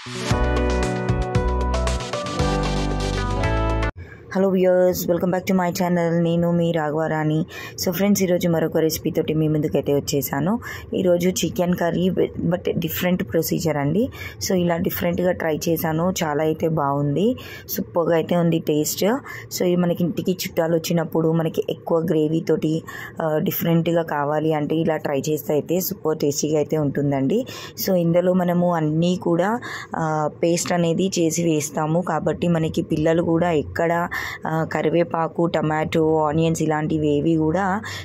Hello viewers, welcome back to my channel. నేను మీ Raghavarani. So friends, ఈరోజు మరొక రెసిపీతోటి మీ ముందుకైతే వచ్చేసాను. ఈరోజు chicken curry, but different procedure అండి. సో ఇలా డిఫరెంట్గా ట్రై చేశాను. చాలా అయితే బాగుంది, సూపర్గా అయితే ఉంది టేస్ట్. సో ఇది మనకి ఇంటికి చుట్టాలు వచ్చినప్పుడు మనకి ఎక్కువ గ్రేవీతోటి డిఫరెంట్గా కావాలి అంటే ఇలా ట్రై చేస్తే అయితే సూపర్ టేస్టీగా అయితే ఉంటుందండి. సో ఇందులో మనము అన్నీ కూడా పేస్ట్ అనేది చేసి వేస్తాము కాబట్టి మనకి పిల్లలు కూడా ఎక్కడ కరివేపాకు, టమాటో, ఆనియన్స్ ఇలాంటివి ఏవి కూడా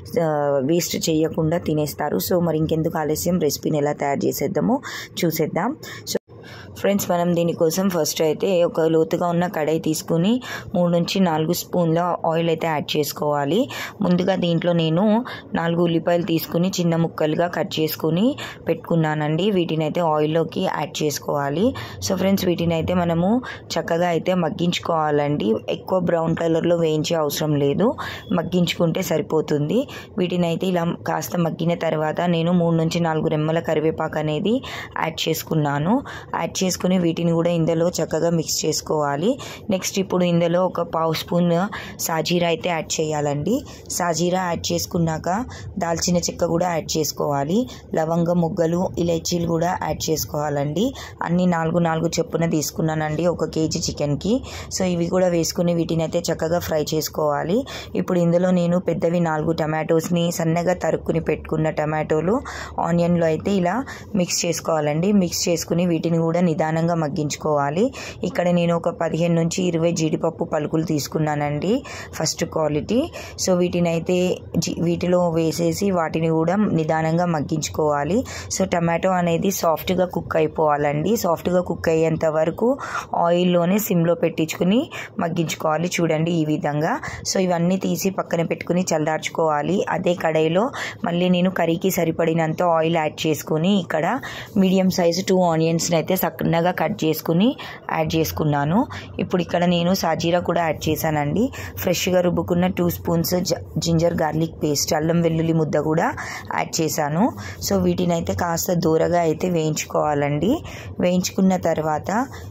వేస్ట్ చేయకుండా తినేస్తారు. సో మరి ఇంకెందుకు ఆలస్యం, రెసిపీని ఎలా తయారు చేసేద్దామో చూసేద్దాం. సో ఫ్రెండ్స్, మనం దీనికోసం ఫస్ట్ అయితే ఒక లోతుగా ఉన్న కడాయి తీసుకుని 3 నుంచి 4 స్పూన్ల ఆయిల్ అయితే యాడ్ చేసుకోవాలి. ముందుగా దీంట్లో నేను 4 ఉల్లిపాయలు తీసుకుని చిన్న ముక్కలుగా కట్ చేసుకుని పెట్టుకున్నానండి. వీటిని అయితే ఆయిల్లోకి యాడ్ చేసుకోవాలి. సో ఫ్రెండ్స్, వీటిని అయితే మనము చక్కగా అయితే మగ్గించుకోవాలండి. ఎక్కువ బ్రౌన్ కలర్లో వేయించే అవసరం లేదు, మగ్గించుకుంటే సరిపోతుంది. వీటిని అయితే ఇలా కాస్త మగ్గిన తర్వాత నేను 3 నుంచి 4 రెమ్మల కరివేపాకు అనేది యాడ్ చేసుకున్నాను. యాడ్ చేసుకుని వీటిని కూడా ఇందులో చక్కగా మిక్స్ చేసుకోవాలి. నెక్స్ట్ ఇప్పుడు ఇందులో ఒక 1/2 స్పూన్ సాజీరా అయితే యాడ్ చేయాలండి. సాజీరా యాడ్ చేసుకున్నాక దాల్చిన చెక్క కూడా యాడ్ చేసుకోవాలి. లవంగ మొగ్గలు, ఇలైచీలు కూడా యాడ్ చేసుకోవాలండి. అన్ని 4 చొప్పున తీసుకున్నానండి 1 కేజీ చికెన్కి. సో ఇవి కూడా వేసుకుని వీటిని అయితే చక్కగా ఫ్రై చేసుకోవాలి. ఇప్పుడు ఇందులో నేను పెద్దవి 4 టమాటోస్ని సన్నగా తరుక్కుని పెట్టుకున్న టమాటోలు ఆనియన్లో అయితే ఇలా మిక్స్ చేసుకోవాలండి. మిక్స్ చేసుకుని వీటిని కూడా నిదానంగా మగ్గించుకోవాలి. ఇక్కడ నేను ఒక 15 నుంచి 20 జీడిపప్పు పలుకులు తీసుకున్నానండి, ఫస్ట్ క్వాలిటీ. సో వీటిని అయితే వీటిలో వేసేసి వాటిని కూడా నిదానంగా మగ్గించుకోవాలి. సో టమాటో అనేది సాఫ్ట్గా కుక్ అయిపోవాలండి. సాఫ్ట్గా కుక్ అయ్యేంత వరకు ఆయిల్లోనే సిమ్లో పెట్టించుకుని మగ్గించుకోవాలి. చూడండి ఈ విధంగా. సో ఇవన్నీ తీసి పక్కన పెట్టుకుని చల్లార్చుకోవాలి. అదే కడాయిలో మళ్ళీ నేను కర్రీకి సరిపడినంత ఆయిల్ యాడ్ చేసుకుని ఇక్కడ మీడియం సైజు 2 ఆనియన్స్ని అయితే సన్నగా కట్ చేసుకుని యాడ్ చేసుకున్నాను. ఇప్పుడు ఇక్కడ నేను సాజీరా కూడా యాడ్ చేశానండి. ఫ్రెష్గా రుబ్బుకున్న 2 స్పూన్స్ జింజర్ గార్లిక్ పేస్ట్, అల్లం వెల్లుల్లి ముద్ద కూడా యాడ్ చేశాను. సో వీటిని అయితే కాస్త దూరగా అయితే వేయించుకోవాలండి. వేయించుకున్న తర్వాత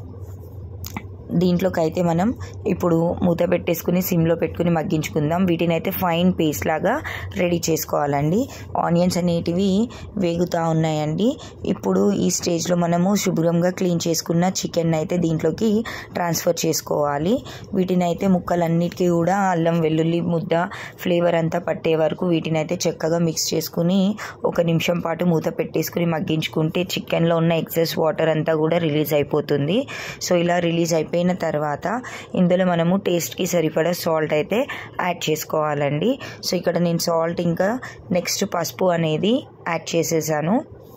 దీంట్లోకి అయితే మనం ఇప్పుడు మూత పెట్టేసుకుని సిమ్లో పెట్టుకుని మగ్గించుకుందాం. వీటిని అయితే ఫైన్ పేస్ట్ లాగా రెడీ చేసుకోవాలండి. ఆనియన్స్ అనేటివి వేగుతూ ఉన్నాయండి. ఇప్పుడు ఈ స్టేజ్లో మనము శుభ్రంగా క్లీన్ చేసుకున్న చికెన్ అయితే దీంట్లోకి ట్రాన్స్ఫర్ చేసుకోవాలి. వీటిని అయితే ముక్కలన్నిటికీ కూడా అల్లం వెల్లుల్లి ముద్ద ఫ్లేవర్ అంతా పట్టే వరకు వీటిని అయితే చక్కగా మిక్స్ చేసుకుని 1 నిమిషం పాటు మూత పెట్టేసుకుని మగ్గించుకుంటే చికెన్లో ఉన్న ఎక్సెస్ వాటర్ అంతా కూడా రిలీజ్ అయిపోతుంది. సో ఇలా రిలీజ్ అయిపోయిన తర్వాత ఇందులో మనము టేస్ట్కి సరిపడా సాల్ట్ అయితే యాడ్ చేసుకోవాలండి. సో ఇక్కడ నేను సాల్ట్ ఇంకా నెక్స్ట్ పసుపు అనేది యాడ్ చేసేసాను.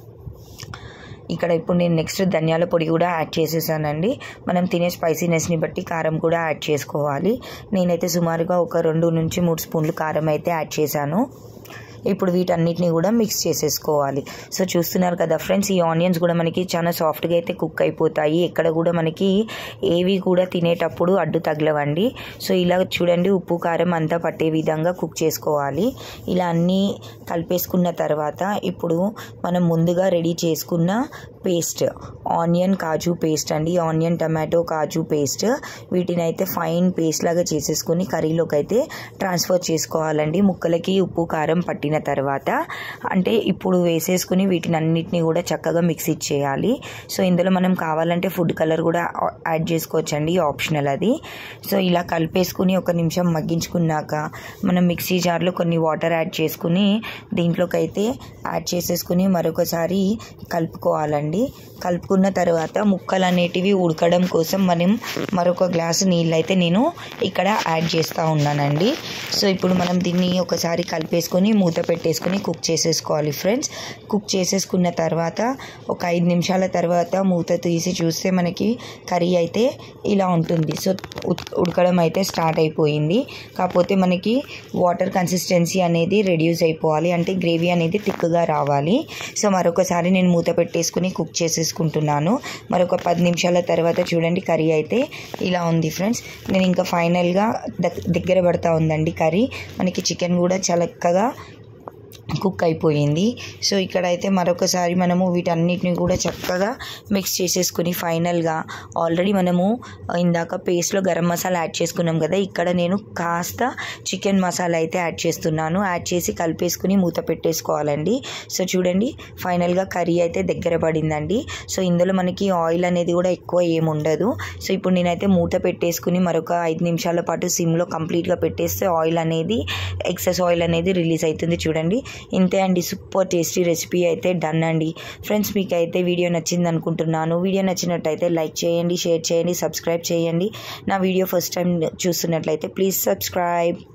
ఇక్కడ ఇప్పుడు నేను నెక్స్ట్ ధనియాల పొడి కూడా యాడ్ చేసేసానండి. మనం తినే స్పైసీనెస్ని బట్టి కారం కూడా యాడ్ చేసుకోవాలి. నేనైతే సుమారుగా ఒక 2 నుంచి 3 స్పూన్లు కారం అయితే యాడ్ చేశాను. ఇప్పుడు వీటన్నిటిని కూడా మిక్స్ చేసేసుకోవాలి. సో చూస్తున్నారు కదా ఫ్రెండ్స్, ఈ ఆనియన్స్ కూడా మనకి చాలా సాఫ్ట్గా అయితే కుక్ అయిపోతాయి. ఎక్కడ కూడా మనకి ఏవి కూడా తినేటప్పుడు అడ్డు తగలవండి. సో ఇలా చూడండి, ఉప్పు కారం అంతా పట్టే విధంగా కుక్ చేసుకోవాలి. ఇలా అన్నీ కలిపేసుకున్న తర్వాత ఇప్పుడు మనం ముందుగా రెడీ చేసుకున్న పేస్ట్, ఆనియన్ కాజు పేస్ట్ అండి, ఆనియన్ టమాటో కాజు పేస్ట్, వీటిని అయితే ఫైన్ పేస్ట్ లాగా చేసేసుకుని కర్రీలోకి అయితే ట్రాన్స్ఫర్ చేసుకోవాలండి. ముక్కలకి ఉప్పు కారం పట్టిన తర్వాత అంటే ఇప్పుడు వేసేసుకుని వీటిని అన్నిటిని కూడా చక్కగా మిక్స్ ఇచ్చేయాలి. సో ఇందులో మనం కావాలంటే ఫుడ్ కలర్ కూడా యాడ్ చేసుకోవచ్చండి, ఆప్షనల్ అది. సో ఇలా కలిపేసుకుని 1 నిమిషం మగ్గించుకున్నాక మనం మిక్సీ జార్లో కొన్ని వాటర్ యాడ్ చేసుకుని దీంట్లోకి అయితే యాడ్ చేసేసుకుని మరొకసారి కలుపుకోవాలండి. కలుపుకున్న తర్వాత ముక్కలు అనేటివి ఉడకడం కోసం మనం మరొక గ్లాసు నీళ్ళు అయితే నేను ఇక్కడ యాడ్ చేస్తూ ఉన్నానండి. సో ఇప్పుడు మనం దీన్ని ఒకసారి కలిపేసుకొని మూత పెట్టేసుకుని కుక్ చేసేసుకోవాలి ఫ్రెండ్స్. కుక్ చేసేసుకున్న తర్వాత ఒక 5 నిమిషాల తర్వాత మూత తీసి చూస్తే మనకి కర్రీ అయితే ఇలా ఉంటుంది. సో ఉడకడం అయితే స్టార్ట్ అయిపోయింది. కాకపోతే మనకి వాటర్ కన్సిస్టెన్సీ అనేది రెడ్యూస్ అయిపోవాలి, అంటే గ్రేవీ అనేది థిక్గా రావాలి. సో మరొకసారి నేను మూత పెట్టేసుకుని కుక్ చేసేసుకుంటున్నాను. మరొక 10 నిమిషాల తర్వాత చూడండి కర్రీ అయితే ఇలా ఉంది ఫ్రెండ్స్. నేను ఇంకా ఫైనల్గా దగ్గర పడతా ఉందండి కర్రీ. మనకి చికెన్ కూడా చక్కగా కుక్ అయిపోయింది. సో ఇక్కడైతే మరొకసారి మనము వీటన్నిటిని కూడా చక్కగా మిక్స్ చేసేసుకుని ఫైనల్గా ఆల్రెడీ మనము ఇందాక పేస్ట్లో గరం మసాలా యాడ్ చేసుకున్నాం కదా, ఇక్కడ నేను కాస్త చికెన్ మసాలా అయితే యాడ్ చేస్తున్నాను. యాడ్ చేసి కలిపేసుకుని మూత పెట్టేసుకోవాలండి. సో చూడండి ఫైనల్గా కర్రీ అయితే దగ్గర పడిందండి. సో ఇందులో మనకి ఆయిల్ అనేది కూడా ఎక్కువ ఏముండదు. సో ఇప్పుడు నేనైతే మూత పెట్టేసుకుని మరొక 5 నిమిషాల పాటు సిమ్లో కంప్లీట్గా పెట్టేస్తే ఆయిల్ అనేది ఎక్సెస్ ఆయిల్ అనేది రిలీజ్ అవుతుంది. చూడండి ఇంతే అండి, సూపర్ టేస్టీ రెసిపీ అయితే డన్ అండి. ఫ్రెండ్స్ మీకు అయితే వీడియో నచ్చింది అనుకుంటున్నాను. వీడియో నచ్చినట్టయితే లైక్ చేయండి, షేర్ చేయండి, సబ్స్క్రైబ్ చేయండి. నా వీడియో ఫస్ట్ టైం చూస్తున్నట్లయితే ప్లీజ్ సబ్స్క్రైబ్.